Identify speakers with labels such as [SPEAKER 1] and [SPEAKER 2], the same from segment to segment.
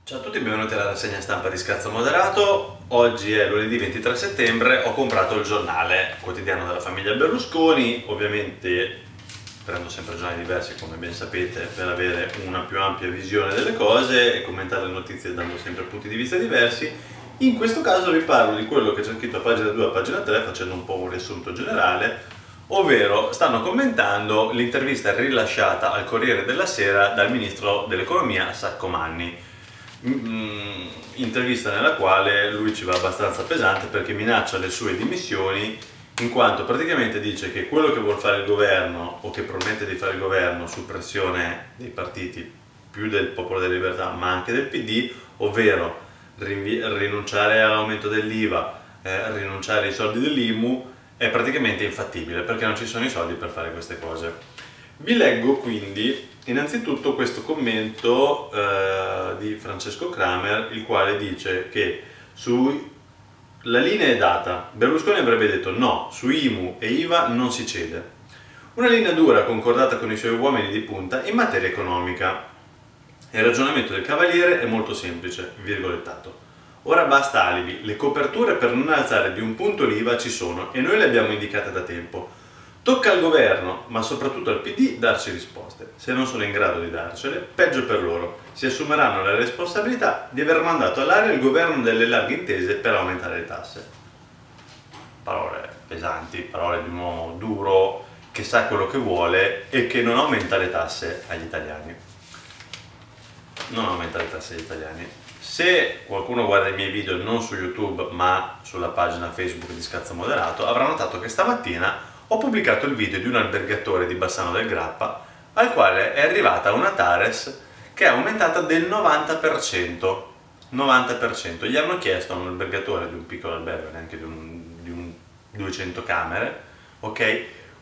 [SPEAKER 1] Ciao a tutti e benvenuti alla rassegna stampa di Scazzo Moderato. Oggi è lunedì 23 settembre, ho comprato il giornale quotidiano della famiglia Berlusconi. Ovviamente prendo sempre giornali diversi, come ben sapete, per avere una più ampia visione delle cose e commentare le notizie dando sempre punti di vista diversi. In questo caso vi parlo di quello che c'è scritto a pagina 2 e a pagina 3, facendo un po' un riassunto generale, ovvero stanno commentando l'intervista rilasciata al Corriere della Sera dal ministro dell'economia Saccomanni. Intervista nella quale lui ci va abbastanza pesante perché minaccia le sue dimissioni, in quanto praticamente dice che quello che vuole fare il governo o che promette di fare il governo su pressione dei partiti più del Popolo della Libertà ma anche del PD, ovvero rinunciare all'aumento dell'IVA, rinunciare ai soldi dell'IMU, è praticamente infattibile perché non ci sono i soldi per fare queste cose. Vi leggo quindi innanzitutto questo commento di Francesco Kramer, il quale dice che la linea è data, Berlusconi avrebbe detto no, su IMU e IVA non si cede. Una linea dura concordata con i suoi uomini di punta in materia economica. Il ragionamento del Cavaliere è molto semplice, virgolettato. Ora basta alibi, le coperture per non alzare di un punto l'IVA ci sono e noi le abbiamo indicate da tempo. Tocca al governo, ma soprattutto al PD, darci risposte. Se non sono in grado di darcele, peggio per loro. Si assumeranno la responsabilità di aver mandato all'aria il governo delle larghe intese per aumentare le tasse. Parole pesanti, parole di un uomo duro che sa quello che vuole e che non aumenta le tasse agli italiani. Non aumenta le tasse agli italiani. Se qualcuno guarda i miei video non su YouTube ma sulla pagina Facebook di Scazzo Moderato, avrà notato che stamattina ho pubblicato il video di un albergatore di Bassano del Grappa al quale è arrivata una TARES che è aumentata del 90%. 90%. Gli hanno chiesto a un albergatore di un piccolo albergo, neanche di un 200 camere, ok?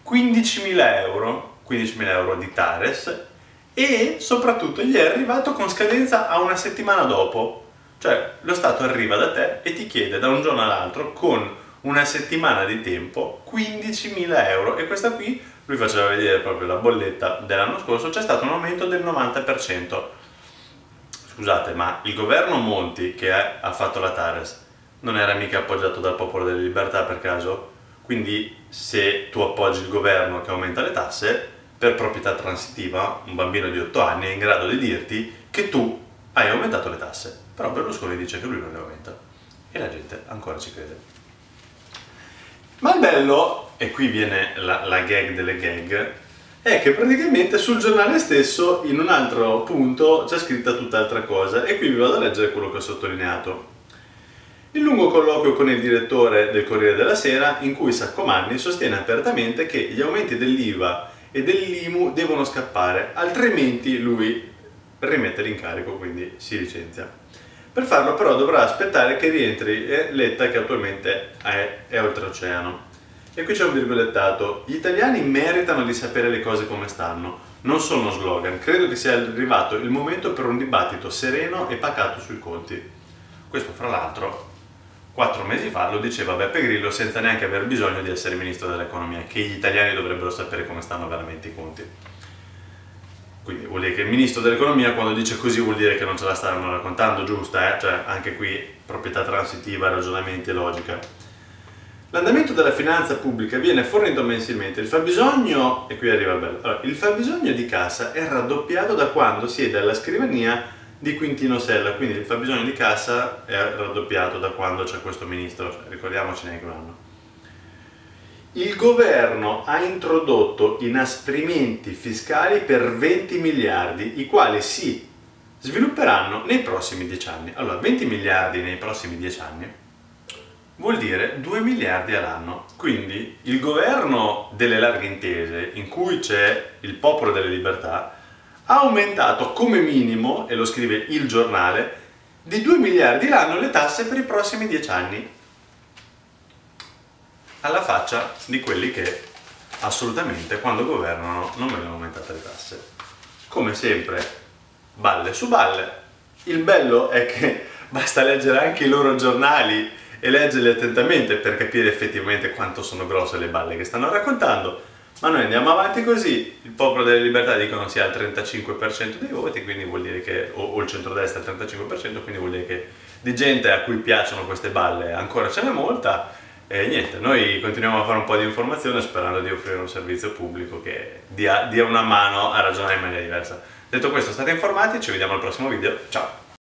[SPEAKER 1] 15.000 euro di TARES e soprattutto gli è arrivato con scadenza a una settimana dopo. Cioè lo Stato arriva da te e ti chiede da un giorno all'altro con una settimana di tempo 15.000 euro, e questa qui lui faceva vedere proprio la bolletta dell'anno scorso, c'è stato un aumento del 90%. Scusate, ma il governo Monti che ha fatto la TARES non era mica appoggiato dal Popolo della Libertà per caso? Quindi se tu appoggi il governo che aumenta le tasse, per proprietà transitiva un bambino di 8 anni è in grado di dirti che tu hai aumentato le tasse, però Berlusconi dice che lui non le aumenta e la gente ancora ci crede. Ma il bello, e qui viene la gag delle gag, è che praticamente sul giornale stesso, in un altro punto, c'è scritta tutt'altra cosa, e qui vi vado a leggere quello che ho sottolineato. Il lungo colloquio con il direttore del Corriere della Sera, in cui Saccomanni sostiene apertamente che gli aumenti dell'IVA e dell'IMU devono scappare, altrimenti lui rimette l'incarico, quindi si licenzia. Per farlo però dovrà aspettare che rientri Letta, che attualmente è oltreoceano. E qui c'è un virgolettato: gli italiani meritano di sapere le cose come stanno, non sono slogan, credo che sia arrivato il momento per un dibattito sereno e pacato sui conti. Questo fra l'altro 4 mesi fa lo diceva Beppe Grillo senza neanche aver bisogno di essere ministro dell'economia, che gli italiani dovrebbero sapere come stanno veramente i conti. Quindi vuol dire che il ministro dell'economia quando dice così vuol dire che non ce la stanno raccontando giusta, cioè anche qui proprietà transitiva, ragionamenti e logica. L'andamento della finanza pubblica viene fornito mensilmente, il fabbisogno, e qui arriva il bello, allora, il fabbisogno di cassa è raddoppiato da quando siede alla scrivania di Quintino Sella, quindi il fabbisogno di cassa è raddoppiato da quando c'è questo ministro, cioè, ricordiamoci neanche un anno. Il governo ha introdotto inasprimenti fiscali per 20 miliardi, i quali si svilupperanno nei prossimi 10 anni. Allora, 20 miliardi nei prossimi 10 anni vuol dire 2 miliardi all'anno. Quindi il governo delle larghe intese, in cui c'è il Popolo delle Libertà, ha aumentato come minimo, e lo scrive il giornale, di 2 miliardi l'anno le tasse per i prossimi 10 anni. Alla faccia di quelli che assolutamente quando governano non vengono aumentate le tasse. Come sempre, balle su balle. Il bello è che basta leggere anche i loro giornali e leggerli attentamente per capire effettivamente quanto sono grosse le balle che stanno raccontando. Ma noi andiamo avanti così, il Popolo delle Libertà dicono sia al 35% dei voti, quindi vuol dire che, o il centrodestra al 35%, quindi vuol dire che di gente a cui piacciono queste balle ancora ce n'è molta, e niente, noi continuiamo a fare un po' di informazione sperando di offrire un servizio pubblico che dia una mano a ragionare in maniera diversa. Detto questo, state informati, ci vediamo al prossimo video, ciao!